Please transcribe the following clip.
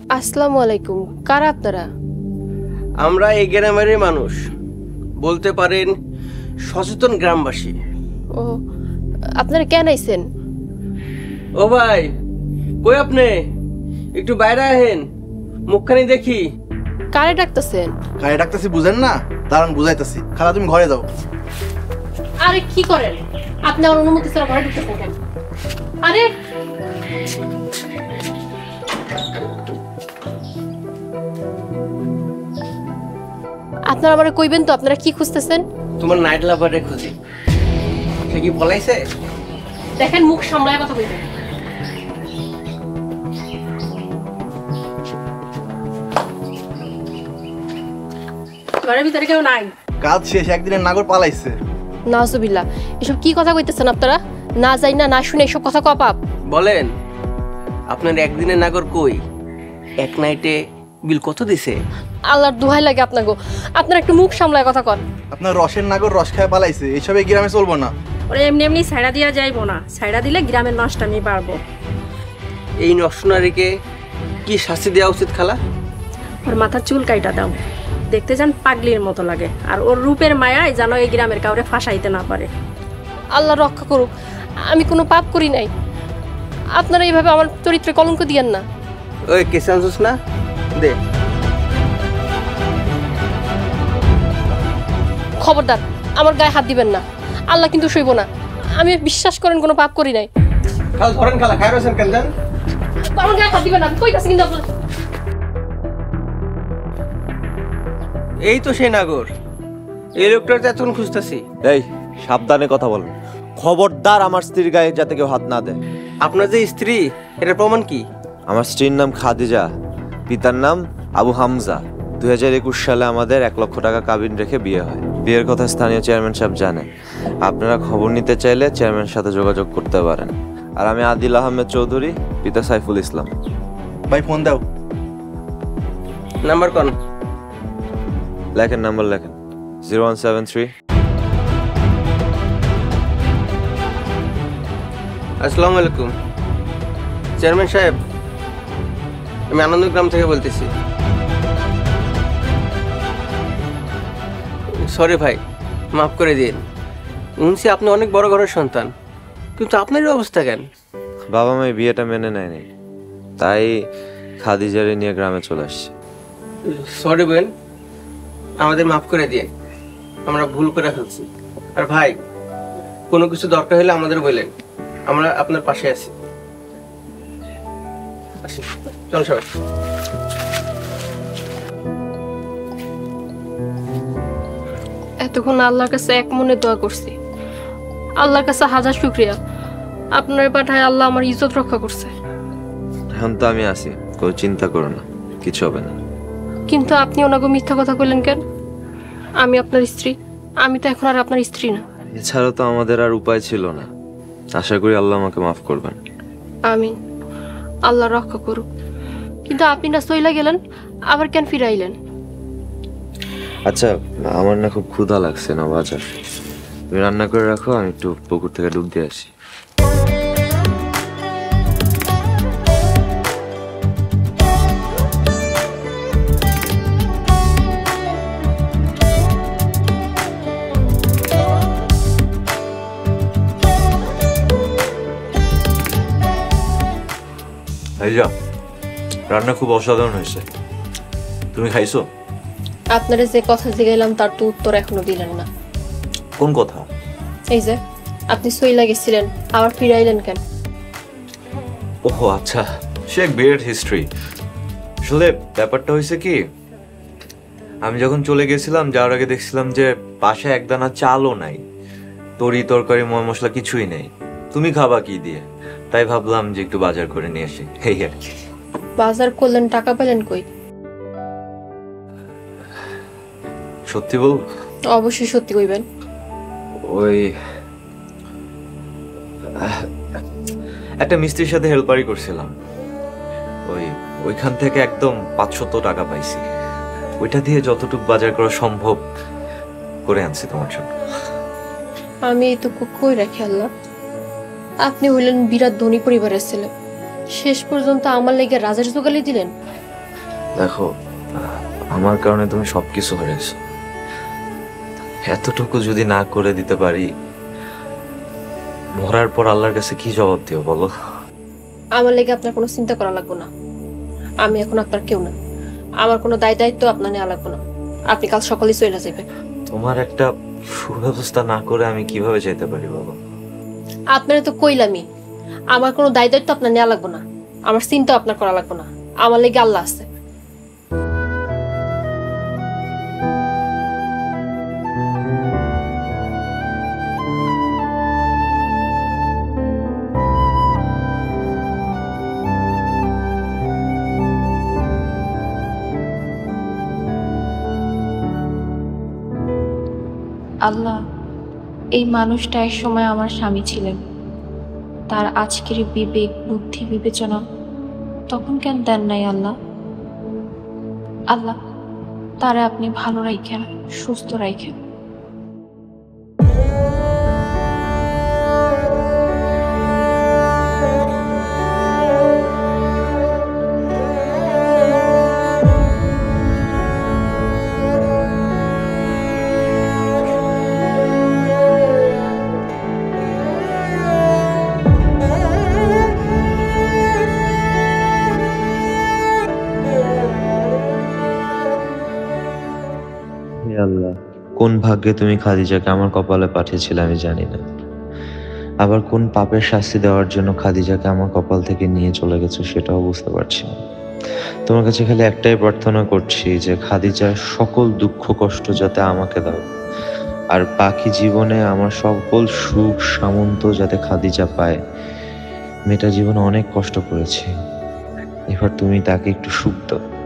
আসসালামু আলাইকুম। কারা আপনারা? আমরা এই গ্রামেরই মানুষ, বলতে পারেন সচেতন গ্রামবাসী। ও, আপনারা কেন আইছেন? ও ভাই, কই আপনি? একটু বাইরে আহেন, মুখখানি দেখি। কারে ডাকতেছেন? কারে ডাকতেছি বুঝেন না? দাঁড়ান বুঝাইতেছি। খালা তুমি ঘরে যাও। আরে কি করেন আপনি? আমার অনুমতি ছাড়া ঘরে ঢুকতেছেন কেন? আরে আপনারা আমারে কইবেন তো আপনারা কি খুঁজতেছেন? তোমার নাইট লাভারে খুঁজি। সে কি পলাইছে? দেখেন, মুখ সামলায় কথা কইবেন। ঘরের ভিতরে কেউ নাই। কাজ শেষ, একদিনের নাগর পালাইছে। নাজুবিল্লাহ, এসব কি কথা কইতেছেন আপনারা? না যাই না না শুনে এসব কথা কওয়া পাপ। বলেন, আপনার একদিনের নাগর কই? এক নাইটে বিল কত দিছে? আল্লাহর দোহাই লাগে আপনাকে, আপনারা একটু মুখ সামলায় কথা কন। আপনার রসের নাগর রস খায় পালাইছে, এইসব এই গ্রামে চলবো না। ওরে এমনি এমনি ছাইড়া দিয়া যাইবো না, ছাইড়া দিলে গ্রামের নষ্ট আমি পারবো। এই নষ্টনারীকে কি শাস্তি দেওয়া উচিত খালা? ওর মাথার চুল কাইটা দাও, দেখতে যান পাগলির মতো লাগে। আর ওর রূপের মায়ায় যেন এই গ্রামের কাউরে ফাঁসাইতে না পারে। আল্লাহ রক্ষা করুক, আমি কোনো পাপ করি নাই। আপনারা এইভাবে আমার চরিত্রে কলঙ্ক দিয়েন না। ওই কেসে আনছিস না? দে। খবরদার, আমার গায়ে হাত দিবেন না। আল্লাহ কিন্তু সইব না। আমি বিশ্বাস করেন কোনো পাপ করি নাই। খালা ধরেন, খালা খাই রয়েছেন কেন জান? আমার গায়ে হাত দিবেন না, কইতাছি কিন্তু আপনার। এই তো সেই নাগর, এই লোকটার এতক্ষণ খুঁজতেছি। এই সাবধানে কথা বলেন, খবরদার আমার স্ত্রীর গায়ে যাতে কেউ হাত না দেয়। আপনার যে স্ত্রী, এটার প্রমাণ কি? আমার স্ত্রীর নাম খাদিজা, পিতার নাম আবু হামজা। 2021 সালে আমাদের 1 লক্ষ টাকা কাবিন রেখে বিয়ে হয়। বিয়ের কথা স্থানীয় চেয়ারম্যান সাহেব জানেন। আপনারা খবর নিতে চাইলে চেয়ারম্যানের সাথে যোগাযোগ করতে পারেন। আর আমি আদিল আহমেদ চৌধুরী, পিতা সাইফুল ইসলাম। ভাই ফোন দাও। নাম্বার কোন? লেখেন, নাম্বার লেখেন, 0173। আসসালামু আলাইকুম চেয়ারম্যান সাহেব, আমি আনন্দগ্রাম থেকে বলতেছি। সরি ভাই, মাফ করে দিন। শুনছি আপনি অনেক বড় ঘরের সন্তান, কিন্তু আপনারই অবস্থা কেন? বাবা মা বিয়েটা মেনে নেয়নি, তাই খাদিজারে নিয়ে গ্রামে চলে আসছে। সরি বোন, আমাদের মাফ করে দিন, আমরা ভুল করে ফেলছি। আর ভাই, কোনো কিছু দরকার হলে আমাদের বলেন, আমরা আপনার পাশে আছি। চল সবাই। এতক্ষণ আল্লাহর কাছে এক মনে দোয়া করছি। আল্লাহর কাছে হাজার শুকরিয়া, আপনার পাঠায় আল্লাহ আমার ইজ্জত রক্ষা করছে। এখন তো আমি আছি, কোনো চিন্তা করো না, কিছু হবে না। কিন্তু আপনি ওনাকে মিথ্যা কথা কইলেন কেন? আমি আপনার স্ত্রী, আমি তো এখন আর আপনার স্ত্রী না। এছাড়া তো আমাদের আর উপায় ছিল না। আশা করি আল্লাহ আমাকে মাফ করবেন। আমিন, আল্লাহ রক্ষা করুক। কিন্তু আপনি না চইলা গেলেন, আবার কেন ফিরে আইলেন? আচ্ছা, আমার না খুব ক্ষুধা লাগছে না বাজার, তুমি রান্না করে রাখো, আমি একটু পুকুর থেকে ডুব দিয়ে আসি। ভাইজা, রান্না খুব অসাধারণ হয়েছে, তুমি খাইছো? আপনারা যে কথা জিগাইলাম তার তো উত্তর এখনো দিলেন না। কোন কথা? এই যে আপনি চইলা গেছিলেন, আবার ফিরে আইলেন কেন? ওহো আচ্ছা, সে এক বিরাট হিস্ট্রি। আসলে ব্যাপারটা হয়েছে কি, আমি যখন চলে গেছিলাম, যাওয়ার আগে দেখছিলাম যে পাশে একদানা চালও নাই, তরি তরকারি ময় মশলা কিছুই নেই। তুমি খাবা কি দিয়ে? তাই ভাবলাম যে একটু বাজার করে নিয়ে আসি, এই আর কি। বাজার করলেন, টাকা পেলেন কই? সত্যি বল? অবশ্যই সত্যি কইবেন। ওই একটা মিস্ত্রির সাথে হেল্পারি করছিলাম, ওইখান থেকে একদম 500 টাকা পাইছি। ওইটা দিয়ে যতটুকু বাজার করা সম্ভব করে আনছি তোমার জন্য। আমি এই তো কই রাখি আল্লাহ। আপনি হইলেন বিরাট ধনী পরিবারের ছেলে, শেষ পর্যন্ত আমার লেগে রাজার জোগালি দিলেন। দেখো, আমার কারণে তুমি সবকিছু হারিয়েছো। এতটুকু যদি না করে দিতে পারি, মরার পর আল্লাহর কাছে কি জবাব দিও বলো? আমার লেগে আপনার কোনো চিন্তা করা লাগবে না। আমি এখন আপনার কেউ না, আমার কোনো দায়িত্ব আপনার নেওয়া লাগবে না। আপনি কাল সকালে চলে যাবেন। তোমার একটা সুব্যবস্থা না করে আমি কিভাবে যেতে পারি বলো? আপনারা তো কইলামই, আমার কোনো দায়িত্ব আপনার নেওয়া লাগবে না, আমার চিন্তা আপনার করা লাগবে না। আমার লেগে আল্লাহ আছে। আল্লাহ, এই মানুষটা এক সময় আমার স্বামী ছিলেন, তার আজকের বিবেক বুদ্ধি বিবেচনা তখন কেন দেন নাই আল্লাহ? আল্লাহ, তারা আপনি ভালো রাখেন, সুস্থ রাখেন। হে আল্লাহ, কোন ভাগ্যে তুমি খাদিজাকে আমার কপালে পাঠিয়েছিলে আমি জানি না, আবার কোন পাপের শাস্তি দেওয়ার জন্য খাদিজাকে আমার কপাল থেকে নিয়ে চলে গেছো সেটাও বুঝতে পারছি না। তোমার কাছে খালি একটাই প্রার্থনা করছি যে খাদিজার সকল দুঃখ কষ্ট যাতে আমাকে দাও, আর বাকি জীবনে আমার সকল সুখ সামন্ত যাতে খাদিজা পায়। মেয়েটা জীবনে অনেক কষ্ট করেছে, এবার তুমি তাকে একটু সুখ দাও।